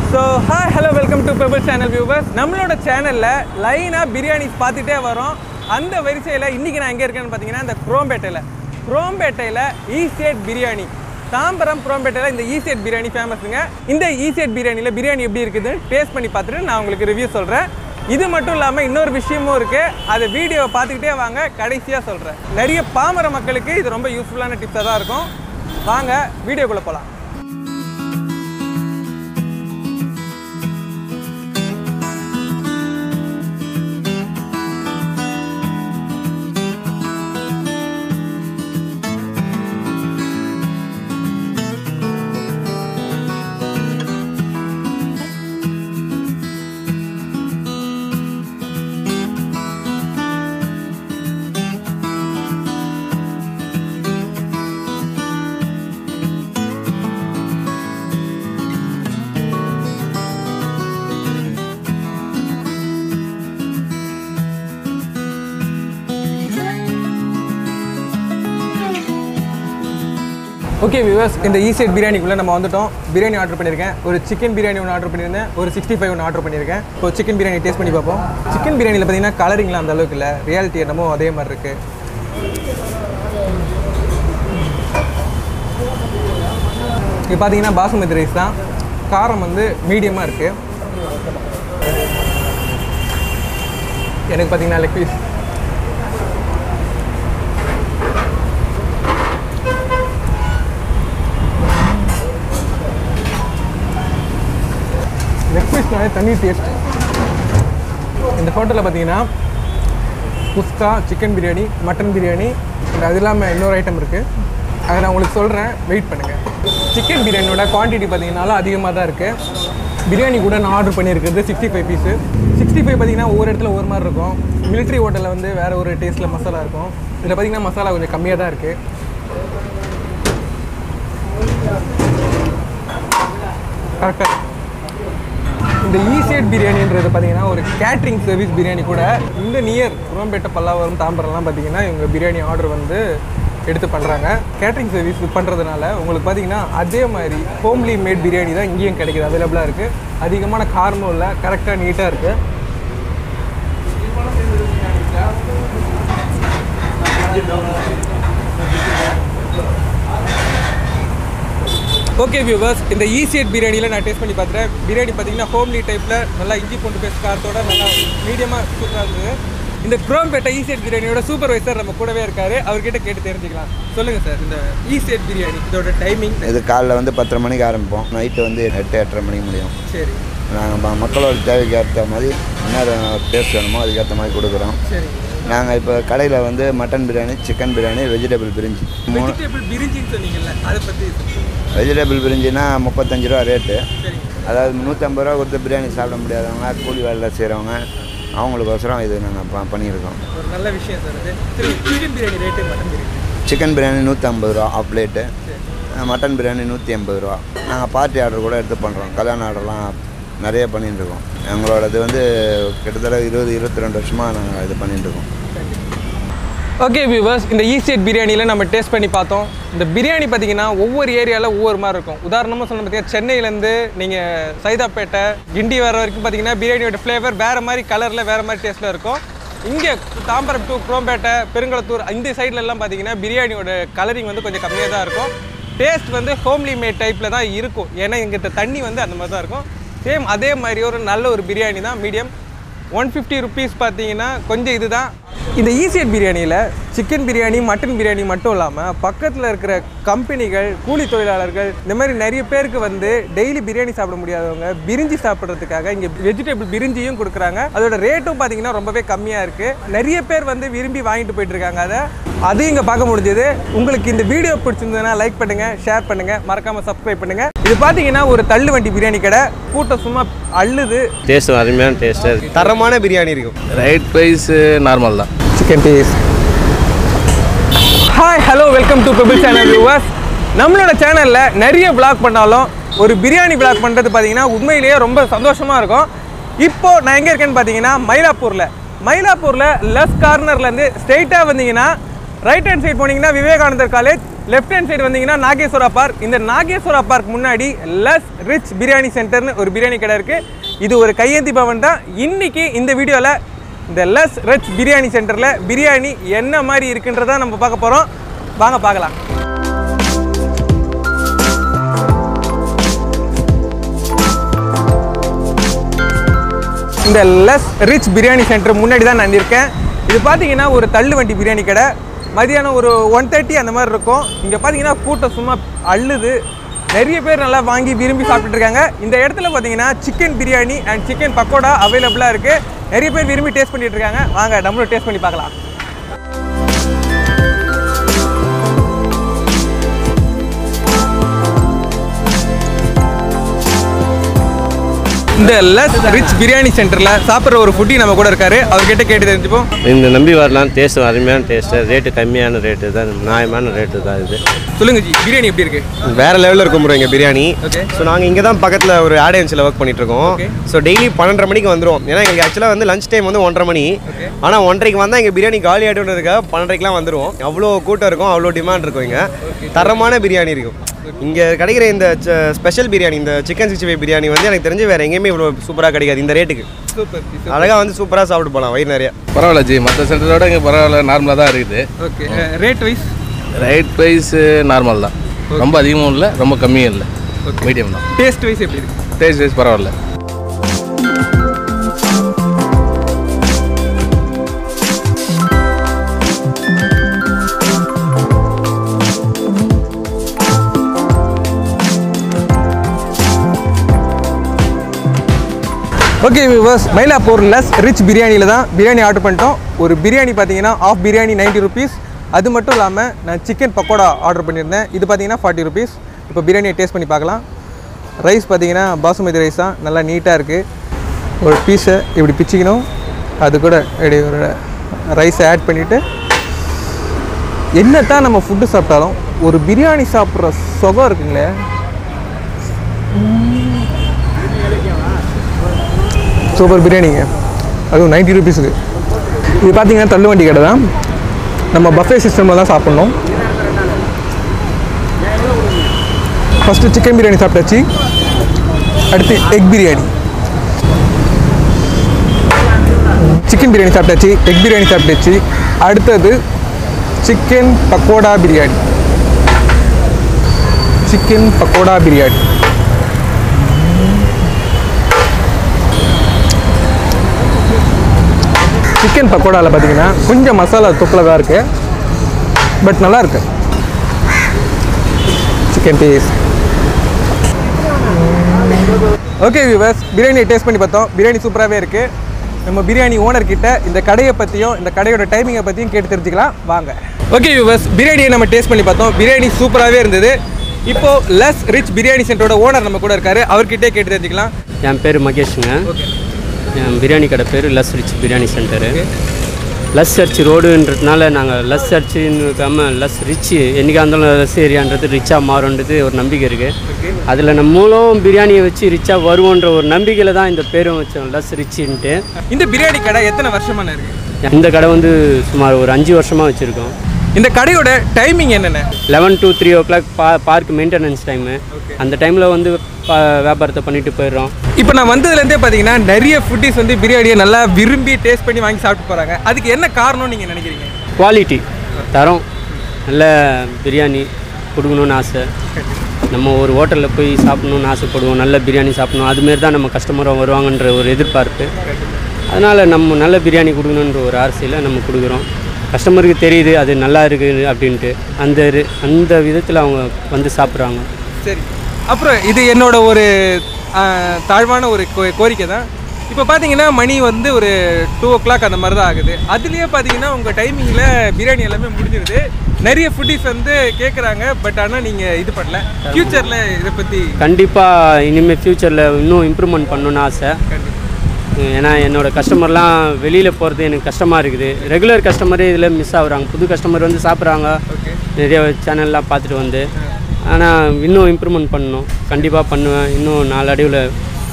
So hi, hello, welcome to Pebble Channel viewers. நம்மளோட சேனல்ல லைனா பிரியாணி பார்த்துட்டே வரோம். அந்த வரிசையில இன்னைக்கு நான் எங்க இருக்கேன்னு பாத்தீங்கன்னா இந்த குரோம்பேட்டையில ஈஸ்டேட் பிரியாணி. தாம்பரம் குரோம்பேட்டையில இந்த ஈஸ்டேட் பிரியாணி ஃபேமஸ்ங்க. இந்த ஈஸ்டேட் பிரியாணில பிரியாணி எப்படி இருக்குன்னு டேஸ்ட் பண்ணி பார்த்துட்டு நான் உங்களுக்கு ரிவ்யூ சொல்றேன். இது மட்டும் இல்லாம இன்னொரு விஷயமும் இருக்கு. அதை வீடியோவை பார்த்துக்கிட்டே வாங்க, கடைசியா சொல்றேன். நிறைய பாமர மக்களுக்கு இது ரொம்ப யூஸ்ஃபுல்லான டிப்ஸா தான் இருக்கும். வாங்க வீடியோக்குள்ள போலாம். ஓகே வியூவர்ஸ், இந்த ஈஸ்டேட் பிரியாணிக்குள்ளே நம்ம வந்துட்டோம். பிரியாணி ஆர்டர் பண்ணியிருக்கேன். ஒரு சிக்கன் பிரியாணி ஒன்று ஆர்டர் பண்ணியிருந்தேன். ஒரு 65 ஒன்று ஆர்டர் பண்ணியிருக்கேன். இப்போ சிக்கன் பிரியாணி டேஸ்ட் பண்ணி பார்ப்போம். சிக்கன் பிரியாணியில் பார்த்தீங்கன்னா கலரிங்லாம் அந்த அளவுக்கு இல்லை, ரியாலிட்டி என்னமோ அதே மாதிரி இருக்குது. இப்போ பார்த்தீங்கன்னா பாசுமதி ரைஸ் தான். காரம் வந்து மீடியமாக இருக்குது. எனக்கு பார்த்தீங்கன்னா லெக் பீஸ் தனி டேஸ்ட். இந்த ஹோட்டலில் பார்த்தீங்கன்னா குஸ்கா, சிக்கன் பிரியாணி, மட்டன் பிரியாணி, அது இல்லாமல் இன்னொரு ஐட்டம் இருக்குது. அதை நான் உங்களுக்கு சொல்கிறேன், வெயிட் பண்ணுங்கள். சிக்கன் பிரியாணியோட குவான்டிட்டி பார்த்தீங்கன்னாலும் அதிகமாக தான் இருக்குது. பிரியாணி கூட நான் ஆர்டர் பண்ணியிருக்கிறது 65 பீஸு. 65 பார்த்தீங்கன்னா ஒவ்வொரு இடத்துல ஒரு மாதிரி இருக்கும். மிலிட்ரி ஹோட்டலில் வந்து வேறு ஒரு டேஸ்ட்டில் மசாலா இருக்கும். இதில் பார்த்தீங்கன்னா மசாலா கொஞ்சம் கம்மியாக தான் இருக்குது. கரெக்டாக இந்த ஈஸ்டேட் பிரியாணின்றது பார்த்தீங்கன்னா ஒரு கேட்ரிங் சர்வீஸ் பிரியாணி கூட. இந்த நியர் குரோம்பேட்டை, பல்லாவரம், தாம்பரம்லாம் பார்த்தீங்கன்னா இவங்க பிரியாணி ஆர்டர் வந்து எடுத்து பண்ணுறாங்க. கேட்ரிங் சர்வீஸ் பண்ணுறதுனால உங்களுக்கு பார்த்தீங்கன்னா அதே மாதிரி ஹோம்லி மேட் பிரியாணி தான் இங்கேயும் கிடைக்கிது, அவைலபிளாக இருக்குது. அதிகமான காரமும் இல்லை, கரெக்டாக நீட்டாக இருக்குது. ஓகே வியூவர்ஸ், இந்த ஈஸ்டேட் பிரியாணியில் நான் டேஸ்ட் பண்ணி பார்த்துட்டேன். பிரியாணி பார்த்தீங்கன்னா ஹோம்லி டைப்பில் நல்லா இஞ்சி பூண்டு பேஸ்ட் காரத்தோட நல்லா மீடியமாக சூப்பராக இருந்தது. இந்த குரோம்பேட்டை ஈஸ்டேட் பிரியாணியோட சூப்பர்வைசர் நம்ம கூடவே இருக்கார். அவர்கிட்ட கேட்டு தெரிஞ்சுக்கலாம். சொல்லுங்கள் சார், இந்த ஈஸ்டேட் பிரியாணி இதோட டைமிங்? இது காலைல வந்து 10:30 மணிக்கு ஆரம்பிப்போம். நைட்டு வந்து 8-8:30 மணிக்கு முடியும். சரி. நாங்கள் மக்களோட தேவைக்கு ஏற்ற மாதிரி என்ன டேஸ்ட் வேணுமோ அதுக்கேற்ற மாதிரி கொடுக்குறோம். சரி. நாங்கள் இப்போ கடையில் வந்து mutton biryani, chicken biryani, vegetable brinji. பிரிஞ்சின்னு சொன்னீங்கல்ல, அதை பற்றி? வெஜிடபிள் பிரிஞ்சின்னா 35 ரூபா ரேட்டு. சரி. அதாவது 150 ரூபா கொடுத்து பிரியாணி சாப்பிட முடியாதவங்க, கூலி வேலை செய்கிறவங்க, அவங்களுக்கோசரம் இது நாங்கள் பண்ணியிருக்கோம். ஒரு நல்ல விஷயம் சார் இது. Chicken biryani rate, mutton biryani? Chicken biryani 150 ரூபா ஆஃப் பிளேட்டு, மட்டன் பிரியாணி 180 ரூபா. நாங்கள் பார்ட்டி ஆர்டர் கூட எடுத்து பண்ணுறோம். கல்யாண ஆர்டர்லாம் நிறைய பண்ணிட்டுருக்கோம். எங்களோடது வந்து கிட்டத்தட்ட 20-22 வருஷமாக நாங்கள் இது பண்ணிட்டுருக்கோம். ஓகே வியூவர்ஸ், இந்த ஈஸ்டேட் பிரியாணியில் நம்ம டேஸ்ட் பண்ணி பார்த்தோம். இந்த பிரியாணி பார்த்தீங்கன்னா ஒவ்வொரு ஏரியாவில் ஒவ்வொரு மாதிரி இருக்கும். உதாரணமாக சொன்ன பார்த்தீங்கன்னா சென்னையிலேருந்து நீங்கள் சைதாப்பேட்டை, கிண்டி வர வரைக்கும் பார்த்தீங்கன்னா பிரியாணியோட ஃப்ளேவர் வேறு மாதிரி கலரில் வேறு மாதிரி டேஸ்ட்டில் இருக்கும். இங்கே தாம்பரம் டு குரோம்பேட்டை, பெருங்குளத்தூர் இந்த சைட்லலாம் பார்த்தீங்கன்னா பிரியாணியோட கலரிங் வந்து கொஞ்சம் கம்மியாக தான் இருக்கும். டேஸ்ட் வந்து ஹோம்லி மேட் டைப்பில் தான் இருக்கும். ஏன்னா எங்கிட்ட தண்ணி வந்து அந்த மாதிரி தான் இருக்கும். சேம் அதே மாதிரி ஒரு நல்ல ஒரு பிரியாணி தான். மீடியம் 150 ருபீஸ் பார்த்தீங்கன்னா கொஞ்சம் இதுதான். இந்த ஈஸ்டேட் பிரியாணியில் சிக்கன் பிரியாணி, மட்டன் பிரியாணி மட்டும் இல்லாமல் பக்கத்தில் இருக்கிற கம்பெனிகள், கூலி தொழிலாளர்கள், இந்த மாதிரி நிறைய பேருக்கு வந்து டெய்லி பிரியாணி சாப்பிட முடியாதவங்க பிரிஞ்சி சாப்பிட்றதுக்காக இங்கே வெஜிடபிள் பிரிஞ்சியும் கொடுக்குறாங்க. அதோட ரேட்டும் பார்த்தீங்கன்னா ரொம்பவே கம்மியாக இருக்குது. நிறைய பேர் வந்து விரும்பி வாங்கிட்டு போயிட்டுருக்காங்க. அதையும் இங்கே பார்க்க முடிஞ்சது. உங்களுக்கு இந்த வீடியோ பிடிச்சிருந்ததுன்னா லைக் பண்ணுங்கள், ஷேர் பண்ணுங்கள், மறக்காமல் சப்ஸ்கிரைப் பண்ணுங்கள். இது பார்த்தீங்கன்னா ஒரு தள்ளு வண்டி பிரியாணி கடை. கூட்டம் சும்மா அள்ளுது. டேஸ்ட் அருமையான டேஸ்ட்டு, தரமான பிரியாணி இருக்கும். ரைட் ப்ரைஸ் நார்மல் தான். Chicken piece. Hi, hello, welcome to Pebble channel viewers. நம்மளோட சேனலில் நிறைய விளாக் பண்ணாலும் ஒரு பிரியாணி விளாக் பண்ணுறது பார்த்தீங்கன்னா உண்மையிலேயே ரொம்ப சந்தோஷமாக இருக்கும். இப்போது நான் எங்கே இருக்கேன்னு பார்த்தீங்கன்னா மயிலாப்பூரில் லெஃப்ட் கார்னர்லேருந்து ஸ்ட்ரெயிட்டாக வந்தீங்கன்னா ரைட் ஹேண்ட் சைட் போனீங்கன்னா Vivekanandar college, left hand side வந்தீங்கன்னா நாகேஸ்வரா பார்க். இந்த நாகேஸ்வரா பார்க் முன்னாடி லஸ் ரிச் பிரியாணி சென்டர்னு ஒரு பிரியாணி கடை இருக்குது. இது ஒரு கையேந்தி பவன் தான். இன்றைக்கி இந்த வீடியோவில் இந்த லஸ் ரிச் பிரியாணி சென்டரில் பிரியாணி என்ன மாதிரி இருக்குன்றதை நம்ம பார்க்க போகிறோம். வாங்க பார்க்கலாம். இந்த லஸ் ரிச் பிரியாணி சென்டர் முன்னாடி தான் நான் இருக்கேன். இது பார்த்தீங்கன்னா ஒரு தள்ளு வண்டி பிரியாணி கடை. மதியானம் ஒரு 1:30 அந்த மாதிரி இருக்கும். இங்கே பார்த்தீங்கன்னா கூட்டம் சும்மா அள்ளுது. நிறைய பேர் நல்லா வாங்கி விரும்பி சாப்பிட்டுட்டு இருக்காங்க. இந்த இடத்துல பார்த்தீங்கன்னா chicken biryani and chicken pakoda அவைலபிளாக இருக்குது. நிறைய பேர் விரும்பி டேஸ்ட் பண்ணிட்டு இருக்காங்க. வாங்க நம்மளும் டேஸ்ட் பண்ணி பார்க்கலாம். இந்த லஸ் ரிச் பிரியாணி சென்டரில் சாப்பிட்ற ஒரு ஃபுட்டி நம்ம கூட இருக்காரு. அவர்கிட்ட கேட்டு தெரிஞ்சுப்போம். இந்த நம்பி வரலாம். டேஸ்ட் அருமையான டேஸ்ட்டு, ரேட்டு கம்மியான ரேட்டு தான், நியாயமான ரேட்டு தான் இது. சொல்லுங்க ஜி, பிரியாணி எப்படி இருக்கு? வேறு லெவலில் இருக்கும் ப்ரோ எங்கள் பிரியாணி. ஓகே. ஸோ நாங்கள் இங்கே தான் பக்கத்தில் ஒரு ஆடியன்ஸில் ஒர்க் பண்ணிகிட்ருக்கோம். ஸோ டெய்லி 12:30 மணிக்கு வந்துடும். ஏன்னா எங்களுக்கு ஆக்சுவலாக வந்து லஞ்ச் டைம் வந்து 1:30 மணி. ஆனால் 1:30க்கு வந்தால் எங்கள் பிரியாணி காலி ஆகிடுன்றதுக்காக 12:30க்குலாம் வந்துடும். அவ்வளோ கூட்டம் இருக்கும், அவ்வளோ டிமாண்ட் இருக்கும். இங்கே தரமான பிரியாணி இருக்கும். இங்கே கிடைக்கிற இந்த ஸ்பெஷல் பிரியாணி, இந்த சிக்கன் 65 பிரியாணி வந்து எனக்கு தெரிஞ்சு வேறு எங்கேயுமே இவ்வளோ சூப்பராக கிடைக்காது இந்த ரேட்டுக்கு. சூப்பர். அழகாக வந்து சூப்பராக சாப்பிட்டு போகலாம் வயிறு நிறையா. பரவாயில்ல ஜி, மற்ற சென்டரோட இங்கே பரவாயில்ல, நார்மலாக தான் இருக்குது. Okay. Rate wise? Rate price normal தான், ரொம்ப அதிகமும் இல்லை, ரொம்ப கம்மியும் இல்லை, மீடியம் தான். டேஸ்ட் வைஸ் எப்படி இருக்கு? டேஸ்ட் வைஸ் பரவாயில்ல. Okay viewers, Mylapore Luz rich பிரியாணியில் தான் பிரியாணி ஆர்டர் பண்ணிட்டோம். ஒரு பிரியாணி பார்த்தீங்கன்னா ஆஃப் பிரியாணி 90 rupees. அது மட்டும் இல்லாமல் நான் சிக்கன் பக்கோடா ஆர்டர் பண்ணியிருந்தேன். இது பார்த்தீங்கன்னா 40 rupees. இப்போ பிரியாணியை டேஸ்ட் பண்ணி பார்க்கலாம். ரைஸ் பார்த்தீங்கன்னா பாசுமதி ரைஸ் தான், நல்லா நீட்டாக இருக்குது. ஒரு பீஸை இப்படி பிச்சிக்கணும், அது கூட இப்படி ஒரு ரைஸை ஆட் பண்ணிவிட்டு, என்ன தான் நம்ம ஃபுட்டு சாப்பிட்டாலும் ஒரு பிரியாணி சாப்பிட்ற சுகம் இருக்குங்களே. சூப்பர் பிரியாணிங்க, அதுவும் 90 rupeesக்கு. இது பார்த்தீங்கன்னா தள்ளுவண்டி கடை தான். நம்ம பஃபே சிஸ்டமில் தான் சாப்பிட்ணும். ஃபஸ்ட்டு சிக்கன் பிரியாணி சாப்பிட்டாச்சு, அடுத்து எக் பிரியாணி. சிக்கன் பிரியாணி சாப்பிட்டாச்சு, எக் பிரியாணி சாப்பிட்டாச்சு. அடுத்தது chicken pakoda biryani. Chicken pakoda biryani. Chicken பக்கோடாவில் பார்த்தீங்கன்னா கொஞ்சம் மசாலா தொப்பில் தான் இருக்குது, பட் நல்லா இருக்கு. Chicken piece. ஓகே வியூவர்ஸ், பிரியாணியை டேஸ்ட் பண்ணி பார்த்தோம். பிரியாணி சூப்பராகவே இருக்குது. நம்ம பிரியாணி ஓனர்கிட்ட இந்த கடையை பற்றியும் இந்த கடையோட டைமிங்கை பற்றியும் கேட்டு தெரிஞ்சுக்கலாம். வாங்க. ஓகே வியூவர்ஸ், பிரியாணியை நம்ம டேஸ்ட் பண்ணி பார்த்தோம். பிரியாணி சூப்பராகவே இருந்தது. இப்போது லஸ் ரிச் பிரியாணி சென்டரோட ஓனர் நம்ம கூட இருக்காரு. அவர்கிட்டே கேட்டு தெரிஞ்சுக்கலாம். என் பேர் மகேஷுங்க. ஓகே. என் பிரியாணி கடை பேர் Luz rich biryani centre. Luz church ரோடுன்றதுனால நாங்கள் லஸ் சர்ச்சுன்னு இருக்காமல் லஸ் ரிச்சு, என்றைக்காக இருந்தாலும் லஸ் ஏரியான்றது ரிச்சாக மாறுன்றது ஒரு நம்பிக்கை இருக்குது. அதில் நம்ம மூலம் பிரியாணியை வச்சு ரிச்சாக வருவோன்ற ஒரு நம்பிக்கையில் தான் இந்த பேரும் வச்சோம், லஸ் ரிச்சுன்ட்டு. இந்த பிரியாணி கடை எத்தனை வருஷமான இருக்குது? இந்த கடை வந்து சுமார் ஒரு 5 வருஷமாக வச்சுருக்கோம். இந்த கடையோட டைமிங் என்னென்ன? 11 to 3 o'clock park maintenance time. அந்த டைமில் வந்து வியாபாரத்தை பண்ணிட்டு போயிடுறோம். இப்போ நான் வந்ததுலேருந்தே பார்த்தீங்கன்னா நிறைய ஃபுட்டிஸ் வந்து பிரியாணியை நல்லா விரும்பி டேஸ்ட் பண்ணி வாங்கி சாப்பிட்டு போகிறாங்க. அதுக்கு என்ன காரணம்னு நீங்கள் நினைக்கிறீங்க? குவாலிட்டி, தரம், நல்ல பிரியாணி கொடுக்கணுன்னு ஆசை. நம்ம ஒரு ஹோட்டலில் போய் சாப்பிட்ணுன்னு ஆசைப்படுவோம், நல்ல பிரியாணி சாப்பிட்ணும், அதுமாரி தான் நம்ம கஸ்டமரும் வருவாங்கன்ற ஒரு எதிர்பார்ப்பு. அதனால் நம்ம நல்ல பிரியாணி கொடுக்கணுன்ற ஒரு ஆசையில் நம்ம கொடுக்குறோம். கஸ்டமருக்கு தெரியுது அது நல்லா இருக்குது அப்படின்ட்டு, அந்த விதத்தில் அவங்க வந்து சாப்பிட்றாங்க. சரி, அப்புறம் இது என்னோட ஒரு தாழ்வான ஒரு கோரிக்கை தான். இப்போ பார்த்தீங்கன்னா மணி வந்து ஒரு 2 o'clock அந்த மாதிரி தான் ஆகுது. அதுலேயே பார்த்தீங்கன்னா உங்கள் டைமிங்கில் பிரியாணி எல்லாமே முடிஞ்சிருது. நிறைய ஃபுட்டிஸ் வந்து கேட்குறாங்க, பட் ஆனால் நீங்கள் இது பண்ணல. ஃப்யூச்சரில் இதை பற்றி கண்டிப்பாக இனிமேல் ஃப்யூச்சரில் இன்னும் இம்ப்ரூவ்மெண்ட் பண்ணணுன்னு ஆசை. ஏன்னா என்னோடய கஸ்டமர்லாம் வெளியில் போகிறது எனக்கு கஷ்டமாக இருக்குது. ரெகுலர் கஸ்டமரே இதில் மிஸ் ஆகுறாங்க. புது கஸ்டமர் வந்து சாப்பிட்றாங்க, நிறைய சேனல்லாம் பார்த்துட்டு வந்து. ஆனால் இன்னும் இம்ப்ரூவ்மெண்ட் பண்ணணும், கண்டிப்பாக பண்ணுவேன். இன்னும் நாளடைவில்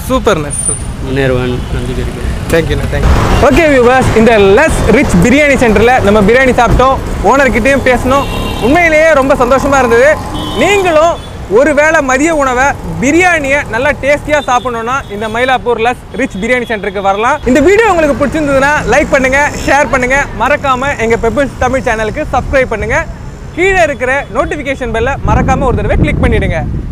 சூப்பர்ண்ணே. முன்னேறுவேன் நம்பிக்கை இருக்குது. தேங்க்யூண்ணே, தேங்க்யூ. ஓகே வியூவர்ஸ், இந்த லஸ் ரிச் பிரியாணி சென்டரில் நம்ம பிரியாணி சாப்பிட்டோம், ஓனர்கிட்டையும் பேசணும். உண்மையிலேயே ரொம்ப சந்தோஷமாக இருந்தது. நீங்களும் ஒரு வேளை மதிய உணவை பிரியாணியை நல்லா டேஸ்டியாக சாப்பிடணுன்னா இந்த மயிலாப்பூர் லஸ் ரிச் பிரியாணி சென்டருக்கு வரலாம். இந்த வீடியோ உங்களுக்கு பிடிச்சிருந்ததுன்னா லைக் பண்ணுங்கள், ஷேர் பண்ணுங்கள், மறக்காமல் எங்கள் பெப்பிள்ஸ் தமிழ் சேனலுக்கு சப்ஸ்கிரைப் பண்ணுங்கள். கீழே இருக்கிற நோட்டிஃபிகேஷன் பெல்லை மறக்காமல் ஒரு தடவை கிளிக் பண்ணிவிடுங்க.